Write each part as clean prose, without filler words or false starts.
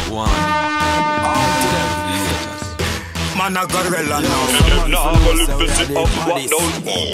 One. All to them, haters. Man, I got real now. Them now go live visit up what don't fall.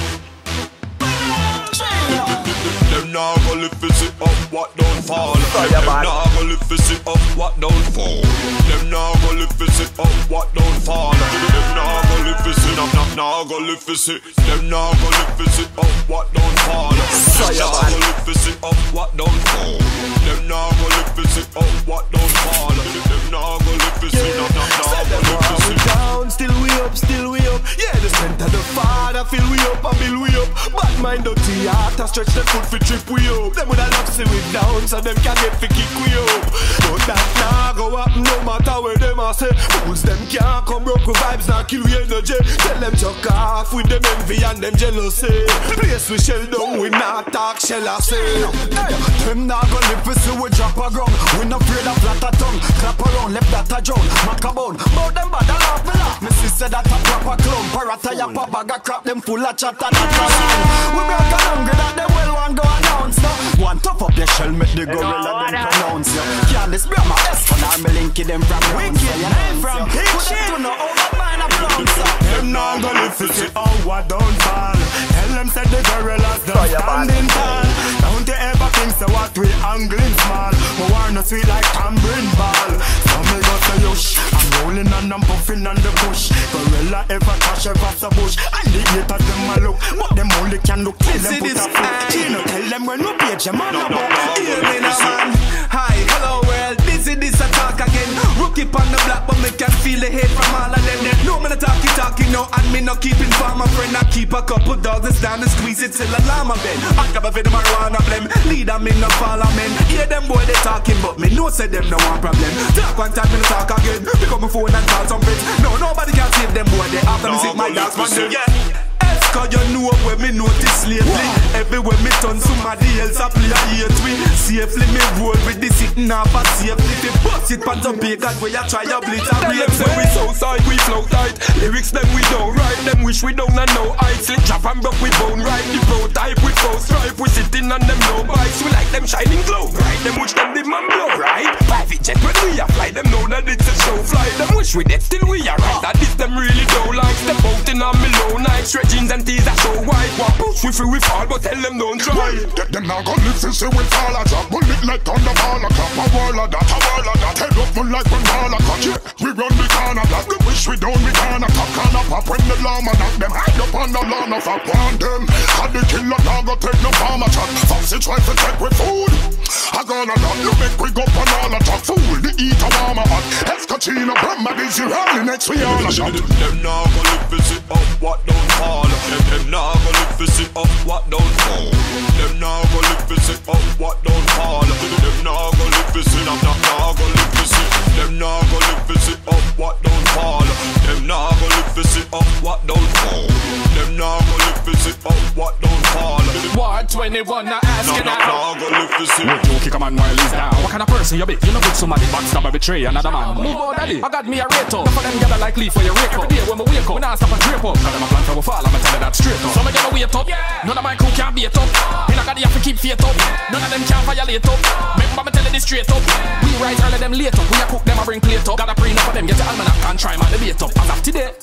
Them now go live visit up what don't fall. Them now go live visit up what don't fall. Them now go live visit up what don't fall. Them now go live visit up now go live visit. Them now go live visit up what don't fall. Them now go live visit up what don't fall. Them now go live visit up what don't fall. Them now go live visit up now go live visit. Down, still we up, still we up. Yeah, the strength of the Father fill we up and build we up. Bad mind dirty heart, I stretch the foot for trip we up. Them woulda love see we down, so them can get fi kick we up. But that nah go up, no matter where them a say. Fools them can't come broke with vibes, nah kill we energy. Tell them chuck off with them envy and them jealousy. Place we shell down, we not talk shell I say. Hey, them nah go live we see we drop a ground. We not afraid of flat a tongue. Clap around, left that a drown. Mac a bone, bout them bad a laugh me laugh. Me sister that a proper clown. Parataya pa bag a crap, them full of chatter that a we broke and hungry that them well want go announce now. One top up your shell, make the gorilla them pronounce you. Can't this BRAMMA ESCO, now me linky them from Wicked, from Hitchin. Put them to no over mine a flounce. Them now go live to see how what don't fall. Tell them said the gorillas don't standing tall. Don't you ever think so what we angling small. We want no sweet like tambourine ball. So me go say yush, I'm rolling and I'm puffing on the bush. Gorilla ever crash across the bush. And the haters them a look, but them only can look till them put a foot. CHINO tell them when we page them on the book. Hear me now man. Hi, hello world, this a talk again. Rookie on the block but me can feel the hate from all of them. No me no talking no and me no keeping for my friend. I keep a couple dogs and stand and squeeze it till alarm a bend. I got a fit of marijuana blame. Lead them in no follow men. Hear them boy they talking but me no say them no one problem. Talk one time me no talk again. Pick up my phone and call some friends. No, nobody can save them boy. They after me sick my dogs man. Yeah. Cause you know where me notice lately. Everywhere me turn somebody else a play a hate we. Safely me roll with the sitting up a safely. They bust it pants up bacon where you try a obliterate. Them say we so side, we flow tight. Lyrics them we don't write. Them wish we don't and no heights. Slick chop and broke we bone right. The prototype we go stripe. We sitting on them no bites. We like them shining glow right. Them wish them the man blow right. Private jet when we a fly. Them know that it's a show fly. Them wish we dead still we are right. That this them really don't like. Step out in on me low night. Straight jeans and tees that show white. One push we free we fall but tell them don't try. Them now go live and say we fall a drop. Bullet like thunder ball a clap. A wall of that, a wall of that. Head up full like one ball a cut. Yeah, we run the corner block. We wish we don't we can't top corner pop. When the llama knock them hide up on the lawn of a want them. Had the killer dog go take no farmer chat. Foxy try to take with food. I gonna not you make we go on all a talk. Fool the eat a warmer hot. ESCO, CHINO, BRAMMA busy rolling next we all a shot. Them now go live visit up what don't fall. Them now go live visit up what don't fall. Them now go live visit up what don't fall. Them now go live visit up now go live visit. Them now go live visit up what don't fall. Them now go live visit up what don't fall. Them now go live visit up what don't fall. War 21 now asking now go live visit. Would you kick a man while he's down? What kind of person you be? You know good somebody backstab or betray another man. Move on daddy, I got me a rate up. For them gather like leaf for your rake up. Every day when we wake up, we not stop and drape up. Cause them a plan for we fall, I'ma tell you that straight up. So me get a wait up, none of my crew can beat up. Me not got the have to keep faith up. None of them can violate up. Remember me tell you this straight up. We rise early, them late up. We a cook them a bring plate up. Gotta pre enough for them, get your almanac and try man debate up. As of today.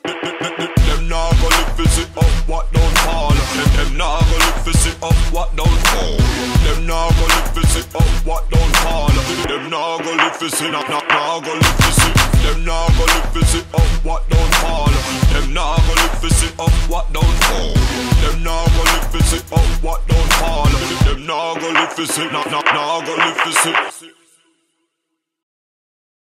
Them now go live visit up what don't fall. Them now go live visit up what don't fall. Them now go live visit up what don't fall. Them now go live visit up now go live visit. Them now go live visit up what don't fall. Them now go live visit up what don't fall. Them now go live visit up what don't fall. Them now go live visit now go live visit.